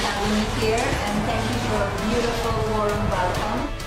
having me here, and thank you for a beautiful, warm welcome.